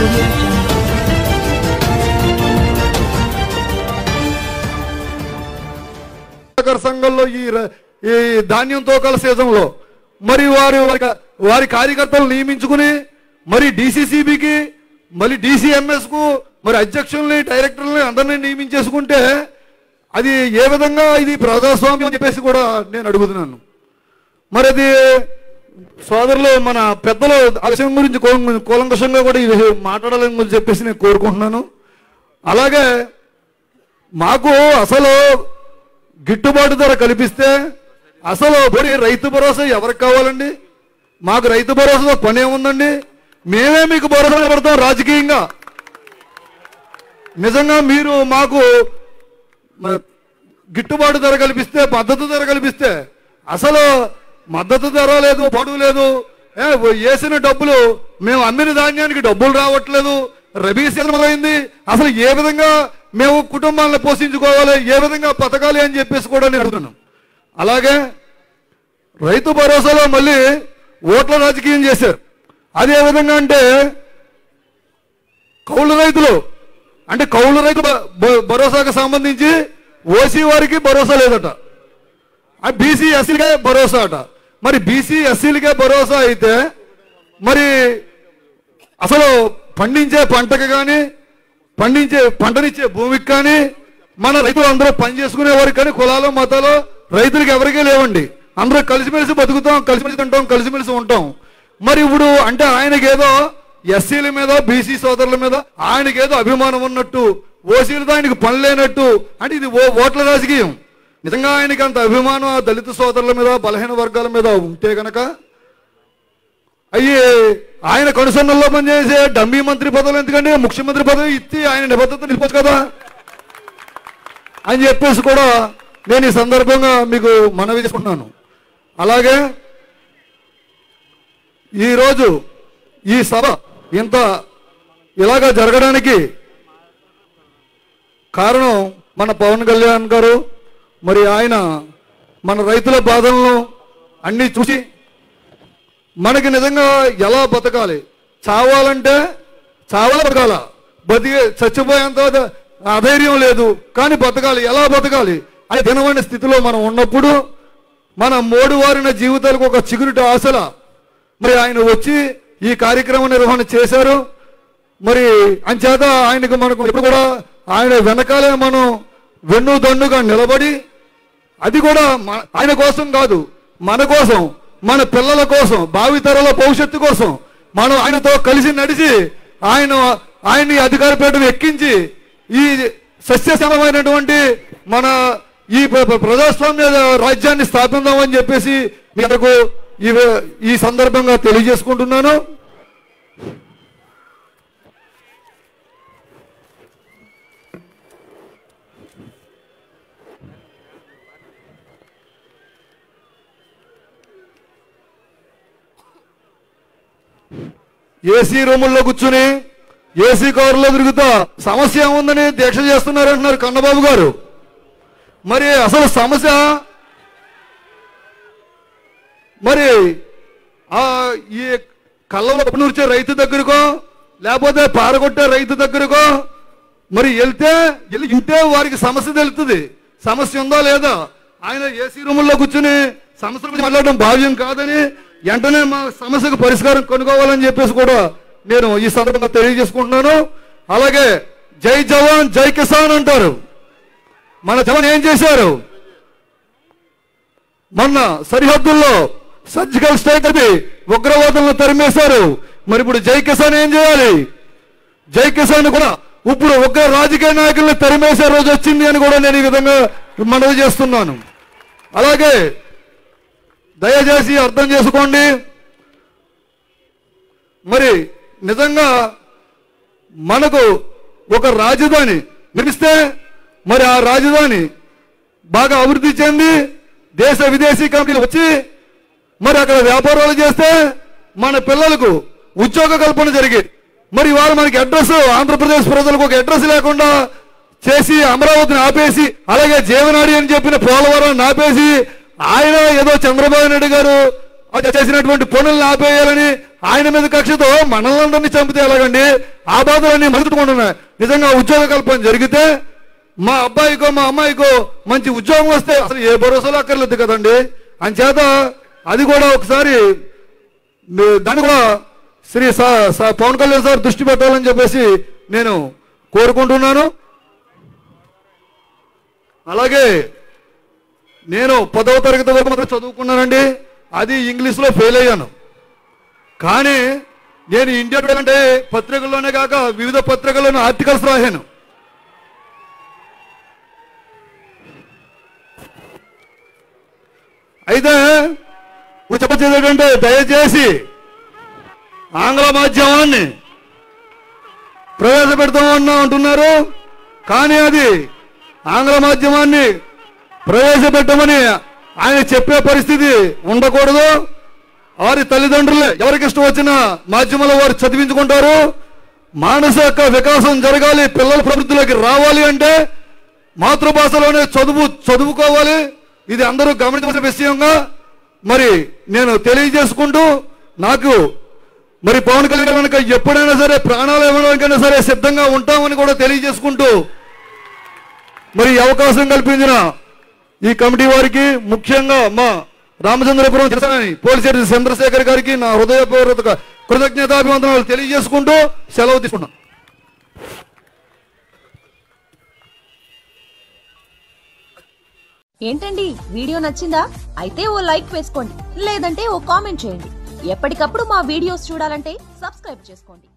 సంఘంలో ఈ ధాన్యం తోకల సీజన్లో మరి వారి కార్యకర్తలు నియమించుకుని మరి డిసిసిబికి మళ్ళీ డిసిఎంఎస్ కు మరి అధ్యక్షుల్ని డైరెక్టర్లని అందరినీ నియమించేసుకుంటే అది ఏ విధంగా ఇది ప్రజాస్వామ్యం అని చెప్పేసి కూడా నేను అడుగుతున్నాను. మరి అది సోదరులు మన పెద్దలు ఆ విషయం గురించి కూలంకషంగా కూడా ఈ మాట్లాడాలని గురించి చెప్పేసి నేను కోరుకుంటున్నాను. అలాగే మాకు అసలు గిట్టుబాటు ధర కల్పిస్తే అసలు రైతు భరోసా ఎవరికి కావాలండి? మాకు రైతు భరోసాతో పని ఏముందండి? మేమే మీకు భరోసా పడతాం రాజకీయంగా. నిజంగా మీరు మాకు గిట్టుబాటు ధర కల్పిస్తే, మద్దతు ధర కల్పిస్తే, అసలు మద్దతు ధర లేదు, పొడుగు లేదు, వేసిన డబ్బులు మేము అమ్మిన ధాన్యానికి డబ్బులు రావట్లేదు, రబీ సీజన్ మొదలైంది, అసలు ఏ విధంగా మేము కుటుంబాలను పోషించుకోవాలి, ఏ విధంగా బతకాలి అని చెప్పేసి కూడా నేను అడుగుతున్నాను. అలాగే రైతు భరోసాలో మళ్ళీ ఓట్ల రాజకీయం చేశారు. అదే విధంగా అంటే కౌలు రైతులు అంటే కౌలు రైతు భరోసాకు సంబంధించి ఓసీ వారికి భరోసా లేదట, బీసీ ఎస్సీలకే భరోసా అట. మరి బీసీ ఎస్సీలకే భరోసా అయితే మరి అసలు పండించే పంటకు కానీ పంటనిచ్చే భూమికి కానీ మన రైతులు అందరూ పని చేసుకునే వారికి కానీ కులాలు మతాలు రైతులకు ఎవరికీ లేవండి. అందరూ కలిసిమెలిసి బతుకుతాం, కలిసిమెలిసి తింటాం, కలిసిమెలిసి ఉంటాం. మరి ఇప్పుడు అంటే ఆయనకేదో ఎస్సీల మీద బీసీ సోదరుల మీద ఆయనకేదో అభిమానం ఉన్నట్టు, ఓసీలతో ఆయనకు పని లేనట్టు, అంటే ఇది ఓట్ల రాజకీయం. నిజంగా ఆయనకి అంత అభిమానం దళిత సోదరుల మీద బలహీన వర్గాల మీద ఉంటే కనుక ఆయన కనుసన్నల్లో పనిచేసే డమ్మీ మంత్రి పదవులు ఎందుకంటే ముఖ్యమంత్రి పదవి ఇచ్చి ఆయన నిబద్ధత నిలిపొచ్చు కదా అని చెప్పేసి కూడా నేను ఈ సందర్భంగా మీకు మనవి చేసుకుంటున్నాను. అలాగే ఈరోజు ఈ సభ ఇలాగా జరగడానికి కారణం మన పవన్ కళ్యాణ్ గారు. మరి ఆయన మన రైతుల బాధలను అన్నీ చూసి మనకి నిజంగా ఎలా బతకాలి, చావాలంటే బతకాల, చచ్చిపోయేంత అధైర్యం లేదు కానీ బతకాలి, ఎలా బతకాలి అని తినవని స్థితిలో మనం ఉన్నప్పుడు మన మోడువారిన జీవితాలకు ఒక చిగురుటి ఆశల మరి ఆయన వచ్చి ఈ కార్యక్రమ నిర్వహణ చేశారు. మరి అంచేత ఆయనకు మనకు ఎప్పుడు కూడా ఆయన వెనకాలే మనం వెన్నుదన్నుగా నిలబడి, అది కూడా ఆయన కోసం కాదు, మన కోసం, మన పిల్లల కోసం, భావితరాల భవిష్యత్తు కోసం మనం ఆయనతో కలిసి నడిచి ఆయన్ని అధికార పీఠం ఎక్కించి ఈ సస్యశ్యామమైనటువంటి మన ఈ ప్రజాస్వామ్య రాజ్యాన్ని స్థాపిద్దామని చెప్పేసి మీకు ఈ సందర్భంగా తెలియజేసుకుంటున్నాను. ఏసీ రూముల్లో కూర్చుని ఏసీ కారులో తిరుగుతా సమస్య ఏముందని దీక్ష చేస్తున్నారంటున్నారు కన్నబాబు గారు. మరి అసలు సమస్య మరి ఈ కళ్ళలో నూర్చే రైతు దగ్గరకో లేకపోతే పారగొట్టే రైతు దగ్గరకో మరి ఇంటే వారికి సమస్య తెలుస్తుంది, సమస్య ఉందా లేదా. ఆయన ఏసీ రూముల్లో కూర్చుని సమస్య గురించి మాట్లాడడం భావ్యం కాదని వెంటనే మా సమస్యకు పరిష్కారం కనుక్కోవాలని చెప్పేసి కూడా నేను ఈ సందర్భంగా తెలియజేసుకుంటున్నాను. అలాగే జై జవాన్ జై కిసాన్ అంటారు. మన జవాన్ ఏం చేశారు? మొన్న సరిహద్దుల్లో సర్జికల్ స్ట్రైక్ అది ఉగ్రవాదులను తరిమేశారు. మరి ఇప్పుడు జై కిసాన్ ఏం చేయాలి? జై కిసాన్ కూడా ఇప్పుడు ఉగ్ర రాజకీయ నాయకులను తరిమేసే రోజు వచ్చింది అని కూడా నేను ఈ విధంగా మనవి చేస్తున్నాను. అలాగే దయచేసి అర్థం చేసుకోండి, మరి నిజంగా మనకు ఒక రాజధాని నిర్మిస్తే మరి ఆ రాజధాని బాగా అభివృద్ధి చెంది దేశ విదేశీ కంపెనీలు వచ్చి మరి అక్కడ వ్యాపారాలు చేస్తే మన పిల్లలకు ఉద్యోగ కల్పన జరిగేది. మరి ఇవాళ మనకి అడ్రస్, ఆంధ్రప్రదేశ్ ప్రజలకు ఒక అడ్రస్ లేకుండా చేసి అమరావతిని ఆపేసి, అలాగే జీవనాడి అని చెప్పిన పోలవరాన్ని ఆపేసి, ఆయన ఏదో చంద్రబాబు నాయుడు గారు అది చేసినటువంటి పనులను ఆపేయాలని ఆయన మీద కక్షతో మనల్ని చంపితే ఎలాగండి? ఆ బాధలన్నీ మలుచుకుంటున్నాయి. నిజంగా ఉద్యోగ కల్పన జరిగితే మా అబ్బాయికో మా అమ్మాయికో మంచి ఉద్యోగం వస్తే అసలు ఏ భరోసాలు అక్కర్లేదు కదండి. అంచేత అది కూడా ఒకసారి దాన్ని కూడా శ్రీ పవన్ కళ్యాణ్ సార్ దృష్టి పెట్టాలని చెప్పేసి నేను కోరుకుంటున్నాను. అలాగే నేను 10వ తరగతి వరకు మాత్రం చదువుకున్నానండి. అది ఇంగ్లీష్లో ఫెయిల్ అయ్యాను. కానీ నేను ఇండియా టుడే అంటే పత్రికల్లోనే కాక వివిధ పత్రికల్లోనూ ఆర్టికల్స్ రాశాను. అయితే చెప్పేది ఏంటంటే దయచేసి ఆంగ్ల మాధ్యమాన్ని ప్రవేశపెడతామన్నా అంటున్నారు. కానీ అది ఆంగ్ల మాధ్యమాన్ని ప్రవేశపెట్టమని ఆయన చెప్పే పరిస్థితి ఉండకూడదు. వారి తల్లిదండ్రులే ఎవరికి ఇష్టం వచ్చిన మాధ్యమాల్లో వారు చదివించుకుంటారు. మానసిక వికాసం జరగాలి, పిల్లల ప్రవృత్తిలోకి రావాలి అంటే మాతృభాషలోనే చదువుకోవాలి. ఇది అందరూ గమనించవలసిన విషయంగా మరి నేను తెలియజేసుకుంటూ, నాకు మరి పవన్ కళ్యాణ్ కనుక ఎప్పుడైనా సరే ప్రాణాలు ఇవ్వడానికైనా సరే సిద్ధంగా ఉంటామని కూడా తెలియజేసుకుంటూ, మరి అవకాశం కల్పించిన ఈ కమిటీ వారికి, ముఖ్యంగా మా రామచంద్రపురం పోలిశెట్టి చంద్రశేఖర్ గారికి నా హృదయపూర్వక కృతజ్ఞతాభివందనాలు తెలియజేసుకుంటూ సెలవు తీసుకున్నాం. ఏంటండి, వీడియో నచ్చిందా? అయితే ఓ లైక్ వేసుకోండి, లేదంటే ఓ కామెంట్ చేయండి. ఎప్పటికప్పుడు మా వీడియోస్ చూడాలంటే సబ్స్క్రైబ్ చేసుకోండి.